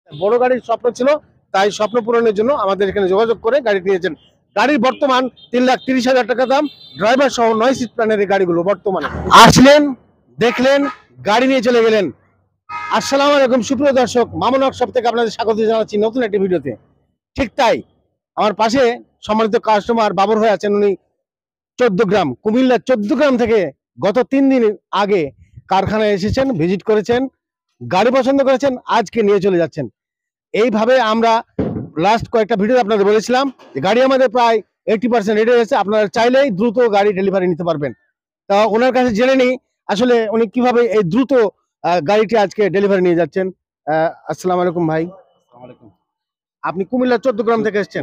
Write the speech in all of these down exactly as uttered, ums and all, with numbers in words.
বড় গাড়ির স্বপ্ন ছিল, তাই স্বপ্ন পূরণের জন্য আমাদের এখানে যোগাযোগ করে গাড়ি নিয়েছেন। গাড়ির বর্তমান তিন লাখ তিরিশ হাজার টাকা দাম, ড্রাইভার সহ নয় সিট প্ল্যানের এই গাড়িগুলো বর্তমানে। আসলেন, দেখলেন, গাড়ি নিয়ে চলে গেলেন। আসসালামু আলাইকুম সুপ্রিয় দর্শক, মামুন ওয়ার্কশপ থেকে আপনাদের স্বাগত জানাচ্ছি নতুন একটি ভিডিওতে। ঠিক তাই, আমার পাশে সম্মানিত কাস্টমার বাবর হয়ে আছেন। উনি চোদ্দ গ্রাম কুমিল্লা চোদ্দ গ্রাম থেকে গত তিন দিন আগে কারখানায় এসেছেন, ভিজিট করেছেন, গাড়ি পছন্দ করেছেন, আজকে নিয়ে চলে যাচ্ছেন। এইভাবে আমরা লাস্ট কয়েকটা ভিডিও আপনাদের বলেছিলাম যে গাড়ি আমাদের প্রায় এইটি পার্সেন্ট রেডি হয়েছে, আপনারা চাইলেই দ্রুত গাড়ি ডেলিভারি নিতে পারবেন। তা ওনার কাছে জেনে নিই আসলে উনি কিভাবে এই দ্রুত গাড়িটি আজকে ডেলিভারি নিয়ে যাচ্ছেন। আহ আসসালামু আলাইকুম ভাই। আপনি কুমিল্লা চোদ্দ গ্রাম থেকে এসেছেন।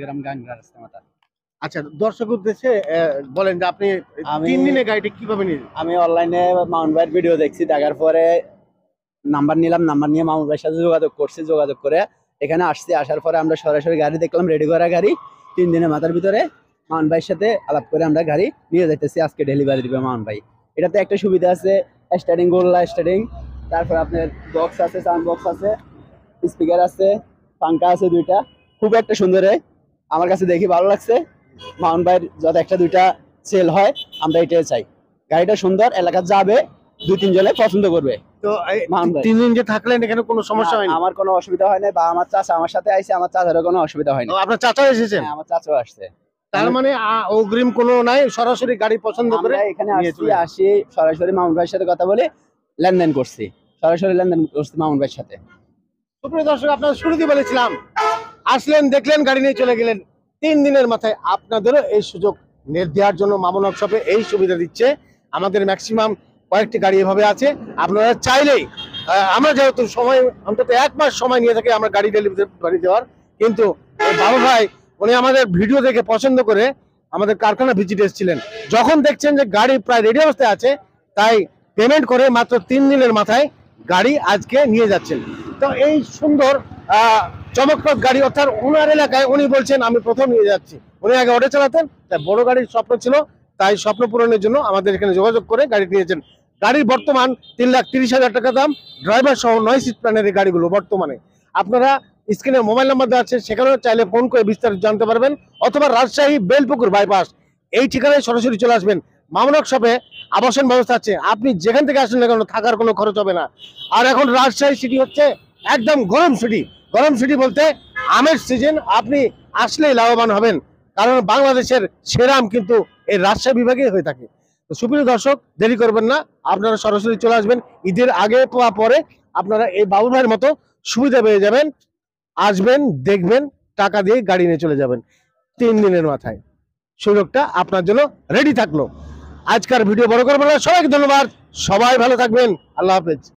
আচ্ছা, দর্শক উদ্দেশ্যে বলেন যে আপনি তিন দিনে গাড়িটি কিভাবে নিলেন? আমি অনলাইনে মাউন্ট ভাইয়ের ভিডিও দেখছি, দেখার পরে নাম্বার নিলাম, নাম্বার নিয়ে মাউন্ট ভাইয়ের সাথে যোগাযোগ করছি, যোগাযোগ করে এখানে আসছি। আসার পরে আমরা সরাসরি গাড়ি দেখলাম, রেডি করা গাড়ি। তিন দিনের মাথার ভিতরে মাউন্ট ভাইয়ের সাথে আলাপ করে আমরা গাড়ি নিয়ে যাইতেছি, আজকে ডেলিভারি দিবে মাউন্ট ভাই। এটাতে একটা সুবিধা আছে, স্টার্টিং গোল্লা স্টার্টিং, তারপর আপনার বক্স আছে, সাউন্ড বক্স আছে, স্পিকার আছে, পাঙ্খা আছে দুইটা। খুব একটা সুন্দর, আমার কাছে দেখি ভালো লাগছে। মাউন্ট ভাইয়ের যত একটা দুইটা সেল হয়, আমরা এটাই চাই। গাড়িটা সুন্দর, এলাকা যাবে, দুই তিনজনে পছন্দ করবে। তো তিন দিন যে থাকলেন এখানে কোনো সমস্যা হয়নি? আমার কোনো অসুবিধা হয় না, বা আমার চাচা আমার সাথে আইছে, আমার চাচারও কোনো অসুবিধা হয়নি। আপনার চাচাও এসেছেন? আমার চাচাও আসছে। তার মানে অগ্রিম কোনো নাই, সরাসরি গাড়ি পছন্দ করে এখানে আসছি, আসি সরাসরি মাউন্ট ভাইয়ের সাথে কথা বলে লেনদেন করছি, সরাসরি লেনদেন করছি মাউন্ট ভাইয়ের সাথে। সুপ্রিয় দর্শক, আপনারা শুরুতেই বলেছিলাম, আসলেন, দেখলেন, গাড়ি নিয়ে চলে গেলেন। তিন দিনের মাথায় আপনাদেরও এই সুযোগ দেওয়ার জন্য মামুন ওয়ার্কশপে এই সুবিধা দিচ্ছে। আমাদের ম্যাক্সিমাম কয়েকটি গাড়ি এভাবে আছে, আপনারা চাইলেই, আমরা যেহেতু সময় অন্তত এক মাস সময় নিয়ে থাকি আমরা গাড়ি ডেলিভারি দেওয়ার, কিন্তু বাবু ভাই উনি আমাদের ভিডিও দেখে পছন্দ করে আমাদের কারখানা ভিজিট এসেছিলেন। যখন দেখছেন যে গাড়ি প্রায় রেডি অবস্থায় আছে, তাই পেমেন্ট করে মাত্র তিন দিনের মাথায় গাড়ি আজকে নিয়ে যাচ্ছেন। তো এই সুন্দর আহ চমকপ্রদ গাড়ি, অর্থাৎ ওনার এলাকায় উনি বলছেন আমি প্রথম নিয়ে যাচ্ছি। উনি আগে অটো চালাতেন, তাই বড় গাড়ির স্বপ্ন ছিল, তাই স্বপ্ন পূরণের জন্য আমাদের এখানে যোগাযোগ করে গাড়ি নিয়েছেন। গাড়ির বর্তমান তিন লাখ তিরিশ হাজার টাকা দাম, ড্রাইভার সহ নয় সিট প্ল্যানের এই গাড়িগুলো বর্তমানে। আপনারা স্ক্রিনে মোবাইল নাম্বার দেওয়া আছে, সেখানেও চাইলে ফোন করে বিস্তারিত জানতে পারবেন, অথবা রাজশাহী বেলপুকুর বাইপাস এই ঠিকানায় সরাসরি চলে আসবেন। মামুন ওয়ার্কশপে আবাসন ব্যবস্থা আছে, আপনি যেখান থেকে আসেন না কেন থাকার কোনো খরচ হবে না। আর এখন রাজশাহী সিটি হচ্ছে একদম গরম সিটি। গরম সিটি বলতে আমের সিজন, আপনি আসলেই লাভবান হবেন, কারণ বাংলাদেশের সেরা আম কিন্তু এই রাজশাহী বিভাগে হয়ে থাকে। তো সুপ্রিয় দর্শক, দেরি করবেন না, আপনারা সরাসরি চলে আসবেন। ঈদের আগে বা পরে আপনারা এই বাবু ভাইয়ের মতো সুবিধা পেয়ে যাবেন। আসবেন, দেখবেন, টাকা দিয়ে গাড়ি নিয়ে চলে যাবেন তিন দিনের মাথায়। সুযোগটা আপনার জন্য রেডি থাকলো। আজকের ভিডিও বড় করবেন না, সবাইকে ধন্যবাদ, সবাই ভালো থাকবেন, আল্লাহ হাফেজ।